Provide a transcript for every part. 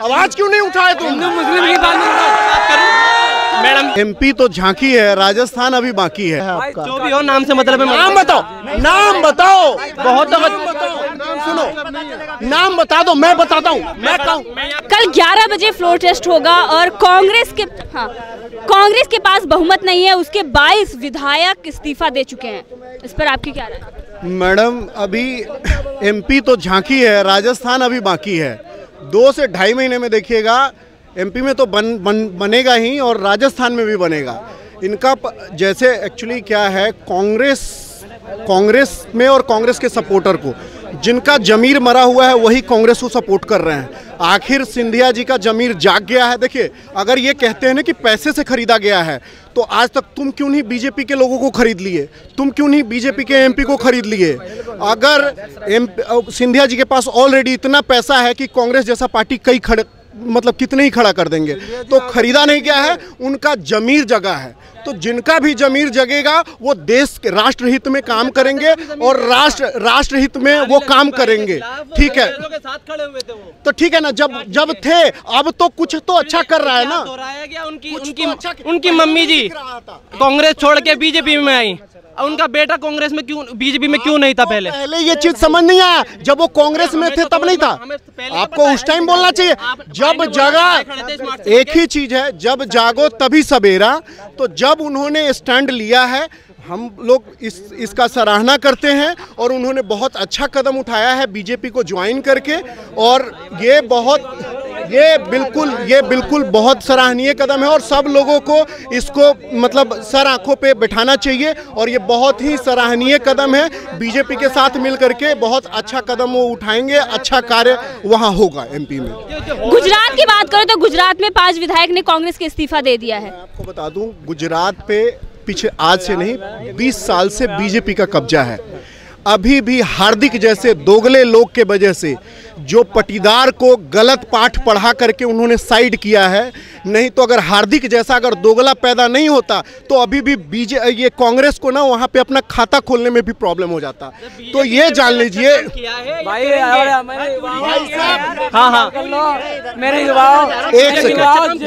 आवाज क्यों नहीं उठाए तुम? मुस्लिम की बात मैडम, एमपी तो झांकी है, राजस्थान अभी बाकी है। जो भी हो नाम से मतलब है। नाम बताओ, नाम बताओ, बहुत नाम सुनो, नाम बता दो, मैं बताता हूँ। मैं कल 11 बजे फ्लोर टेस्ट होगा और कांग्रेस के पास बहुमत नहीं है। उसके 22 विधायक इस्तीफा दे चुके हैं। इस पर आपकी क्या राय है? मैडम, अभी एमपी तो झांकी है, राजस्थान अभी बाकी है। 2 से 2.5 महीने में देखिएगा, एमपी में तो बनेगा ही और राजस्थान में भी बनेगा। इनका जैसे एक्चुअली क्या है, कांग्रेस में और कांग्रेस के सपोर्टर को, जिनका जमीर मरा हुआ है वही कांग्रेस को सपोर्ट कर रहे हैं। आखिर सिंधिया जी का जमीर जाग गया है। देखिए, अगर ये कहते हैं ना कि पैसे से खरीदा गया है, तो आज तक तुम क्यों नहीं बीजेपी के लोगों को खरीद लिए? तुम क्यों नहीं बीजेपी के एमपी को खरीद लिए? अगर सिंधिया जी के पास ऑलरेडी इतना पैसा है कि कांग्रेस जैसा पार्टी कितने ही खड़ा कर देंगे, तो खरीदा नहीं गया है, उनका जमीर जगा है। तो जिनका भी जमीर जगेगा वो देश के राष्ट्रहित में काम करेंगे और राष्ट्रहित में वो काम करेंगे। ठीक है, तो ठीक है ना, जब थे, अब तो कुछ तो अच्छा कर रहा है ना। उनकी मम्मी जी कांग्रेस छोड़ के बीजेपी में आई, उनका बेटा कांग्रेस में क्यों, बीजेपी में क्यों नहीं था? पहले ये चीज समझ नहीं आया, जब वो कांग्रेस में थे तब नहीं था। आपको उस टाइम बोलना चाहिए, जब जागा। एक ही चीज है, जब जागो तभी सवेरा। तो जब उन्होंने स्टैंड लिया है, हम लोग इसका सराहना करते हैं और उन्होंने बहुत अच्छा कदम उठाया है बीजेपी को ज्वाइन करके। और ये बिल्कुल बहुत सराहनीय कदम है और सब लोगों को इसको सर आंखों पे बिठाना चाहिए। और ये बहुत ही सराहनीय कदम है। बीजेपी के साथ मिल करके बहुत अच्छा कदम वो उठाएंगे, अच्छा कार्य वहाँ होगा एमपी में। गुजरात की बात करें तो गुजरात में 5 विधायक ने कांग्रेस के इस्तीफा दे दिया है। आपको बता दूं, गुजरात पे पीछे आज से नहीं 20 साल से बीजेपी का कब्जा है। अभी भी हार्दिक जैसे दोगले लोग के वजह से, जो पटीदार को गलत पाठ पढ़ा करके उन्होंने साइड किया है, नहीं तो अगर हार्दिक जैसा अगर दोगला पैदा नहीं होता तो अभी भी ये कांग्रेस को ना वहाँ पे अपना खाता खोलने में भी प्रॉब्लम हो जाता। तो ये जान लीजिए भाई मेरे एक सेकंड,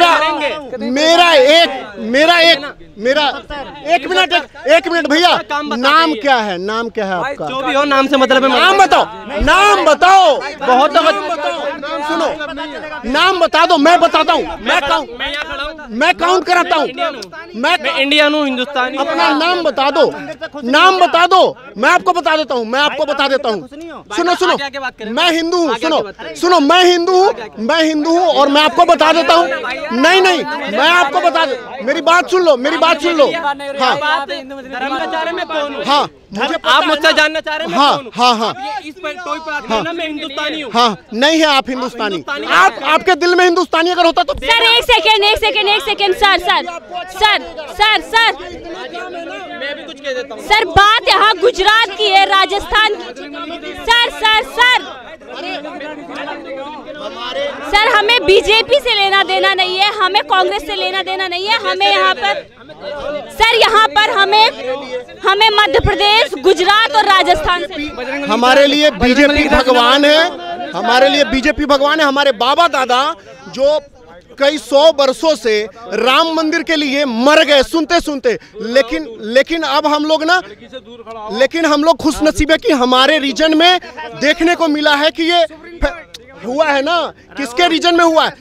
एक मिनट भैया, नाम क्या है? नाम क्या है आपका? जो भी हो नाम से मतलब है। नाम बताओ, नाम बताओ, बहुत नाम सुनो, नाम बता दो, मैं बताता हूँ। मैं काउंट कराता हूँ। मैं इंडियन हूँ, हिंदुस्तानी। अपना नाम बता दो, नाम बता दो, मैं आपको बता देता हूँ। सुनो, मैं हिंदू हूँ। सुनो, मैं हिंदू हूँ और मैं आपको बता देता हूँ। नहीं, मैं आपको बता दे, मेरी बात सुन लो। हाँ, मुझे आप मुझसे जानना चाह रहे हैं? हाँ, इस पर मैं हिंदुस्तानी हूँ। हाँ, नहीं है आप हिंदुस्तानी। आपके दिल में हिंदुस्तानी अगर होता तो। सर एक सेकंड सर मैं भी कुछ कह देता हूँ। सर, बात यहाँ गुजरात की है, राजस्थान की। सर हमें बीजेपी से लेना देना नहीं है, हमें कांग्रेस से लेना देना नहीं है। हमें यहाँ पर हमें मध्य प्रदेश, गुजरात और राजस्थान से। हमारे लिए बीजेपी भगवान है, हमारे बाबा दादा जो कई 100 वर्षों से राम मंदिर के लिए मर गए सुनते। लेकिन अब हम लोग खुशनसीब है कि हमारे रीजन में देखने को मिला है कि ये हुआ है ना। किसके रीजन में हुआ है?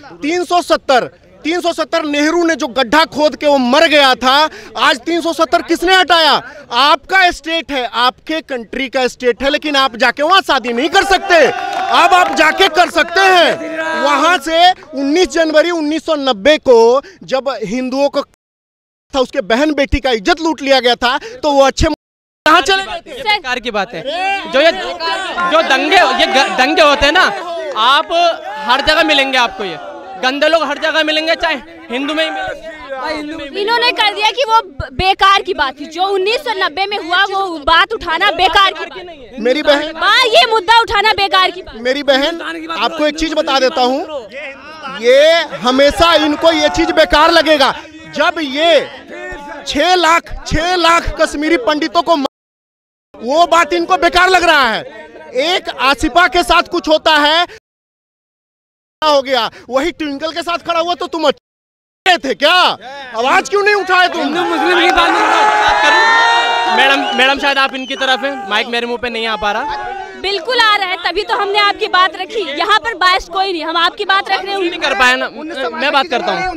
370 नेहरू ने जो गड्ढा खोद के वो मर गया था, आज 370 किसने हटाया? आपका स्टेट है, आपके कंट्री का स्टेट है, लेकिन आप जाके वहां शादी नहीं कर सकते। अब आप जाके कर सकते हैं। वहां से 19 जनवरी 1990 को जब हिंदुओं को था, उसके बहन बेटी का इज्जत लूट लिया गया था, तो वो अच्छे कहाँ चले गए थे? सरकार की बात है। जो दंगे होते हैं ना, आप हर जगह मिलेंगे। आपको ये गंदे लोग हर जगह मिलेंगे, चाहे हिंदू में ही मिलेंगे। इन्होंने कर दिया कि वो बेकार की बात थी। जो 1990 में हुआ वो बात उठाना बेकार की बात। मेरी बहन, ये मुद्दा उठाना बेकार की बात। मेरी बहन, आपको एक चीज बता देता हूँ, ये हमेशा इनको ये चीज बेकार लगेगा। जब ये 6 लाख कश्मीरी पंडितों को, वो बात इनको बेकार लग रहा है। एक आसिफा के साथ कुछ होता है, हो गया, वही ट्विंकल के साथ खड़ा हुआ तो तुम अच्छे थे क्या? आवाज क्यों नहीं उठाए तुम? हिंदू मुस्लिम की बात करूं? मैडम शायद आप इनकी तरफ है, माइक मेरे मुंह पे नहीं आ पा रहा। बिल्कुल आ रहा है, तभी तो हमने आपकी बात रखी। यहाँ पर बायस कोई नहीं, हम आपकी बात रख रहे हैं। नहीं कर पाया ना, मैं बात करता हूँ।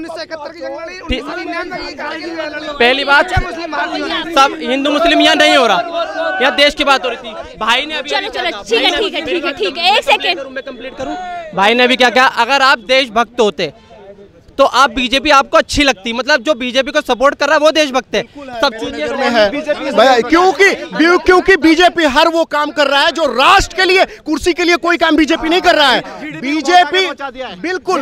पहली बात, सब हिंदू मुस्लिम यहाँ नहीं हो रहा, यहाँ देश की बात हो रही थी। भाई ने अभी चलो ठीक है, एक सेकेंड मैं कंप्लीट करूँ। भाई ने अभी क्या कहा, अगर आप देशभक्त होते तो आप बीजेपी आपको अच्छी लगती, मतलब जो बीजेपी को सपोर्ट कर रहा है वो देशभक्त है। सब चीजें में है क्योंकि बीजेपी हर वो काम कर रहा है जो राष्ट्र के लिए, कुर्सी के लिए कोई काम बीजेपी नहीं कर रहा है। बीजेपी बिल्कुल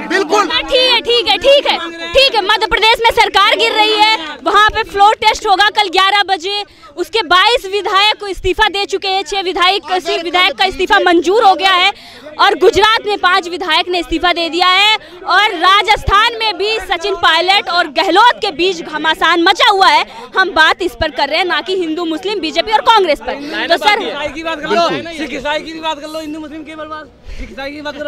ठीक है। मध्य प्रदेश में सरकार गिर रही है, वहाँ पे फ्लोर टेस्ट होगा कल 11 बजे। उसके 22 विधायक को इस्तीफा दे चुके हैं, 6 विधायक का इस्तीफा मंजूर हो गया है और गुजरात में 5 विधायक ने इस्तीफा दे दिया है और राजस्थान में भी सचिन पायलट और गहलोत के बीच घमासान मचा हुआ है। हम बात इस पर कर रहे हैं, ना कि हिंदू मुस्लिम, बीजेपी और कांग्रेस पर। तो सर की बात कर लो, सिख ईसाई की बात कर लो, हिंदू मुस्लिम की बर्बाद, सिख ईसाई की बात करो।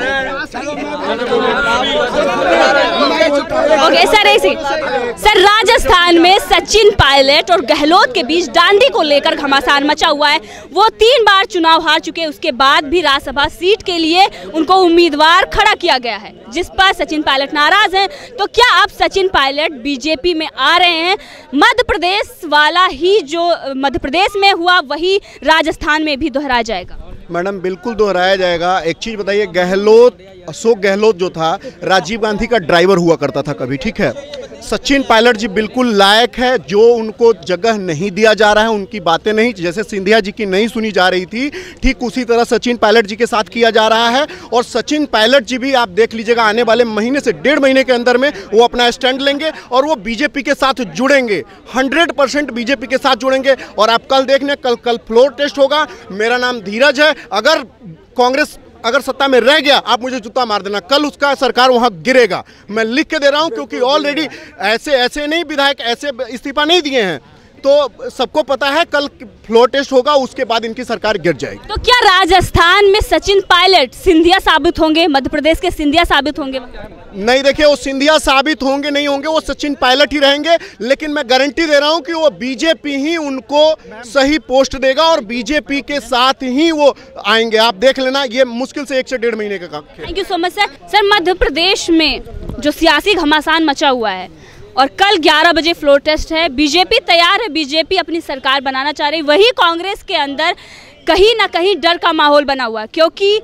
ओके सर, ऐसे सर राजस्थान में सचिन पायलट और गहलोत के बीच डांडी को लेकर घमासान मचा हुआ है। वो 3 बार चुनाव हार चुके, उसके बाद भी राज्यसभा सीट के लिए उनको उम्मीदवार खड़ा किया गया है, जिस पर सचिन पायलट नाराज हैं। तो क्या अब सचिन पायलट बीजेपी में आ रहे हैं? मध्य प्रदेश वाला ही जो मध्य प्रदेश में हुआ वही राजस्थान में भी दोहराया जाएगा? मैडम बिल्कुल दोहराया जाएगा। एक चीज बताइए, गहलोत, अशोक गहलोत जो था राजीव गांधी का ड्राइवर हुआ करता था कभी, ठीक है। सचिन पायलट जी बिल्कुल लायक है, जो उनको जगह नहीं दिया जा रहा है, उनकी बातें नहीं, जैसे सिंधिया जी की नहीं सुनी जा रही थी, ठीक उसी तरह सचिन पायलट जी के साथ किया जा रहा है। और सचिन पायलट जी भी आप देख लीजिएगा, आने वाले महीने से 1.5 महीने के अंदर में वो अपना स्टैंड लेंगे और वो बीजेपी के साथ जुड़ेंगे, 100% बीजेपी के साथ जुड़ेंगे। और आप कल देखने, कल फ्लोर टेस्ट होगा। मेरा नाम धीरज है। अगर कांग्रेस अगर सत्ता में रह गया, आप मुझे जूता मार देना, कल उसका सरकार वहां गिरेगा। मैं लिख के दे रहा हूं, क्योंकि ऑलरेडी ऐसे नहीं विधायक ऐसे इस्तीफा नहीं दिए हैं, तो सबको पता है कल फ्लोर टेस्ट होगा, उसके बाद इनकी सरकार गिर जाएगी। तो क्या राजस्थान में सचिन पायलट सिंधिया साबित होंगे, मध्य प्रदेश के सिंधिया साबित होंगे? नहीं, देखिए वो सिंधिया साबित होंगे नहीं होंगे, वो सचिन पायलट ही रहेंगे। लेकिन मैं गारंटी दे रहा हूं कि वो बीजेपी ही उनको सही पोस्ट देगा और बीजेपी के साथ ही वो आएंगे। आप देख लेना, ये मुश्किल से 1 से 1.5 महीने का काम। Thank you so much sir. Sir Madhya Pradesh में जो सियासी घमासान मचा हुआ है और कल 11 बजे फ्लोर टेस्ट है, बीजेपी तैयार है, बीजेपी अपनी सरकार बनाना चाह रही, वही कांग्रेस के अंदर कहीं ना कहीं डर का माहौल बना हुआ है, क्योंकि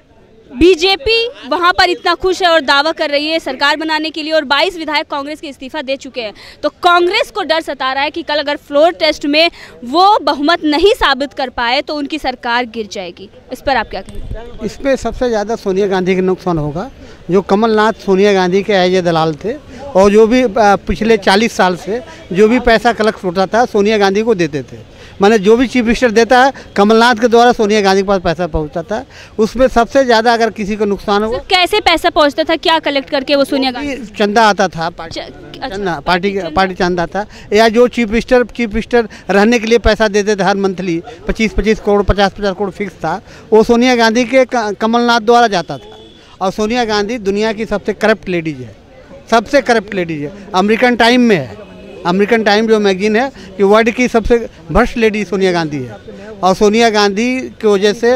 बीजेपी वहां पर इतना खुश है और दावा कर रही है सरकार बनाने के लिए और 22 विधायक कांग्रेस के इस्तीफा दे चुके हैं। तो कांग्रेस को डर सता रहा है कि कल अगर फ्लोर टेस्ट में वो बहुमत नहीं साबित कर पाए तो उनकी सरकार गिर जाएगी। इस पर आप क्या कहेंगे? इसमें सबसे ज़्यादा सोनिया गांधी का नुकसान होगा। जो कमलनाथ सोनिया गांधी के एज ए दलाल थे और जो भी पिछले 40 साल से जो भी पैसा कलेक्ट होता था सोनिया गांधी को देते थे। माने जो भी चीफ मिनिस्टर देता है कमलनाथ के द्वारा सोनिया गांधी के पास पैसा पहुंचता था। उसमें सबसे ज़्यादा अगर किसी को नुकसान हो, कैसे पैसा पहुंचता था, क्या कलेक्ट करके वो सोनिया गांधी? चंदा आता था, पार्टी चंदा था, या जो चीफ मिनिस्टर रहने के लिए पैसा देते थे हर मंथली 25-25 करोड़ 50-50 करोड़ फिक्स था, वो सोनिया गांधी के कमलनाथ द्वारा जाता था। और सोनिया गांधी दुनिया की सबसे करप्ट लेडीज है, सबसे करप्ट लेडीज है। अमेरिकन टाइम में है, अमेरिकन टाइम जो मैगजीन है कि वर्ल्ड की सबसे भ्रष्ट लेडी सोनिया गांधी है। और सोनिया गांधी की वजह से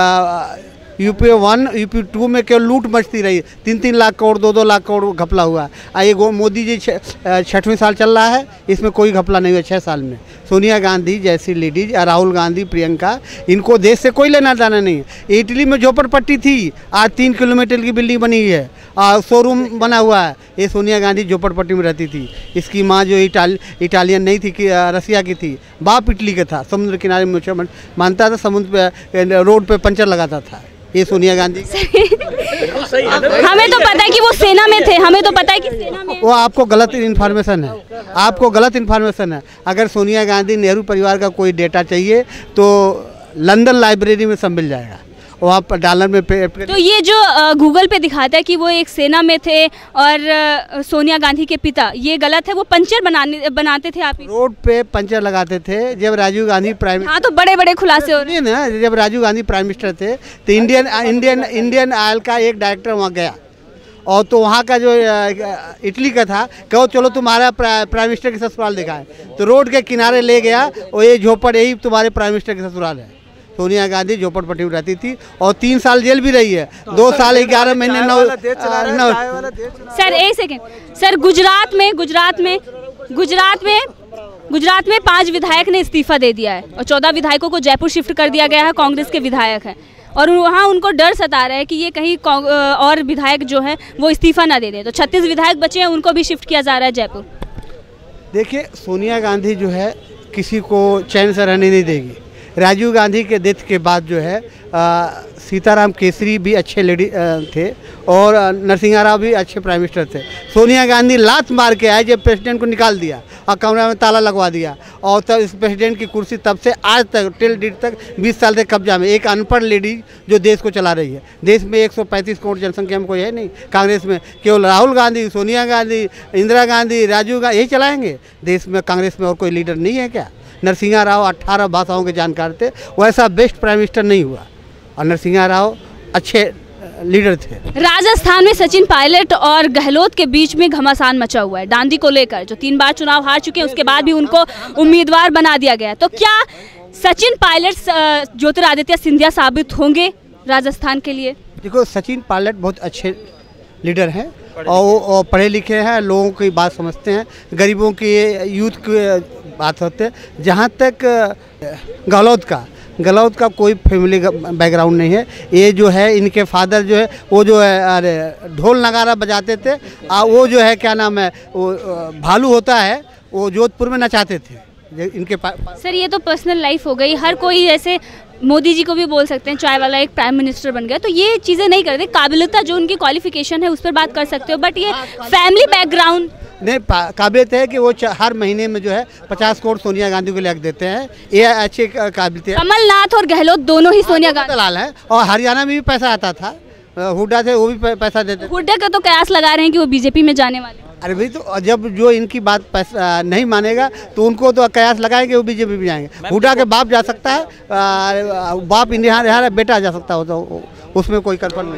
यूपी 1 यूपी 2 में केवल लूट मचती रही। 3-3 लाख करोड़ 2-2 लाख करोड़ घपला हुआ है। ये मोदी जी 6वें साल चल रहा है, इसमें कोई घपला नहीं हुआ 6 साल में। सोनिया गांधी जैसी लेडीज, राहुल गांधी, प्रियंका, इनको देश से कोई लेना देना नहीं है। इटली में झोपड़पट्टी थी, आज 3 किलोमीटर की बिल्डिंग बनी हुई है, शोरूम बना हुआ है। ये सोनिया गांधी झोपड़पट्टी में रहती थी। इसकी माँ जो इटालियन नहीं थी, रसिया की थी, बाप इटली का था, समुद्र किनारे में मानता था, समुद्र पे रोड पे पंचर लगाता था। ये सोनिया गांधी हमें तो पता है कि वो सेना में थे, हमें तो पता है कि सेना में। वो आपको गलत इन्फॉर्मेशन है, आपको गलत इन्फॉर्मेशन है। अगर सोनिया गांधी नेहरू परिवार का कोई डेटा चाहिए तो लंदन लाइब्रेरी में सब मिल जाएगा। वहाँ पर डॉलर में तो ये जो गूगल पे दिखाता है कि वो एक सेना में थे और सोनिया गांधी के पिता, ये गलत है? वो पंचर बनाते थे, आप रोड पे पंचर लगाते थे जब राजीव गांधी प्राइम। हाँ, तो बड़े बड़े खुलासे हो रहे हैं ना। जब राजीव गांधी प्राइम मिनिस्टर थे तो इंडियन ऑयल का एक डायरेक्टर वहाँ गया, और तो वहाँ का जो इटली का था, कहो चलो तुम्हारा प्राइम मिनिस्टर के ससुराल दिखाए, तो रोड के किनारे ले गया, और ये झोपड़ यही तुम्हारे प्राइम मिनिस्टर के ससुराल है। सोनिया गांधी झोपड़पट्टी में रहती थी और 3 साल जेल भी रही है, 2 साल 11 महीने 9। सर एक सेकेंड सर, गुजरात में 5 विधायक ने इस्तीफा दे दिया है और 14 विधायकों को जयपुर शिफ्ट कर दिया गया है, कांग्रेस के विधायक हैं, और वहाँ उनको डर सता रहा है कि ये कहीं और विधायक जो है वो इस्तीफा ना दे दें, तो 36 विधायक बचे हैं, उनको भी शिफ्ट किया जा रहा है जयपुर। देखिए, सोनिया गांधी जो है किसी को चैन से रहने नहीं देगी। राजीव गांधी के डेथ के बाद जो है सीताराम केसरी भी अच्छे लेडी थे और नरसिंहा राव भी अच्छे प्राइम मिनिस्टर थे। सोनिया गांधी लात मार के आए जब प्रेसिडेंट को निकाल दिया और कमरे में ताला लगवा दिया, और तब इस प्रेसिडेंट की कुर्सी तब से आज तक टिल डेट तक 20 साल से कब्जा में। एक अनपढ़ लेडी जो देश को चला रही है। देश में 135 करोड़ जनसंख्या में कोई है नहीं। कांग्रेस में केवल राहुल गांधी, सोनिया गांधी, इंदिरा गांधी, राजीव गांधी यही चलाएंगे देश में। कांग्रेस में और कोई लीडर नहीं है क्या? नरसिंहा राव 18 भाषाओं के जानकार थे, वैसा बेस्ट प्राइम मिनिस्टर नहीं हुआ, और नरसिंहा राव अच्छे लीडर थे। राजस्थान में सचिन पायलट और गहलोत के बीच में घमासान मचा हुआ है दांडी को लेकर, जो 3 बार चुनाव हार चुके हैं, उसके बाद भी उनको उम्मीदवार बना दिया गया है। तो क्या सचिन पायलट ज्योतिरादित्य सिंधिया साबित होंगे राजस्थान के लिए? देखो, सचिन पायलट बहुत अच्छे लीडर हैं और वो पढ़े लिखे हैं, लोगों की बात समझते हैं, गरीबों की, यूथ की बात होते हैं। जहाँ तक गहलोत का कोई फैमिली बैकग्राउंड नहीं है। ये जो है, इनके फादर जो है वो जो है अरे ढोल नगारा बजाते थे, वो जो है क्या नाम है, वो भालू होता है, वो जोधपुर में नचाते थे इनके पास। सर, ये तो पर्सनल लाइफ हो गई। हर कोई जैसे मोदी जी को भी बोल सकते हैं चाय वाला एक प्राइम मिनिस्टर बन गया, तो ये चीज़ें नहीं करते। काबिलियत जो उनकी क्वालिफिकेशन है उस पर बात कर सकते हो, बट ये फैमिली बैकग्राउंड नहीं। काबिलियत है कि वो हर महीने में जो है 50 करोड़ सोनिया गांधी को लेकर देते हैं, ये अच्छी काबिलियत है। कमलनाथ और गहलोत दोनों ही सोनिया गांधी दलाल है, और हरियाणा में भी पैसा आता था, हुड्डा थे, वो भी पैसा देते। हुड्डा का तो कयास लगा रहे हैं कि वो बीजेपी में जाने वाले। अरे भाई, तो जब जो इनकी बात पैसा नहीं मानेगा तो उनको तो कयास लगाएंगे, वो बीजेपी में जाएंगे। हुड्डा के बाप जा सकता है, बाप इंडिया बेटा जा सकता हो, तो उसमें कोई कंफर्म नहीं।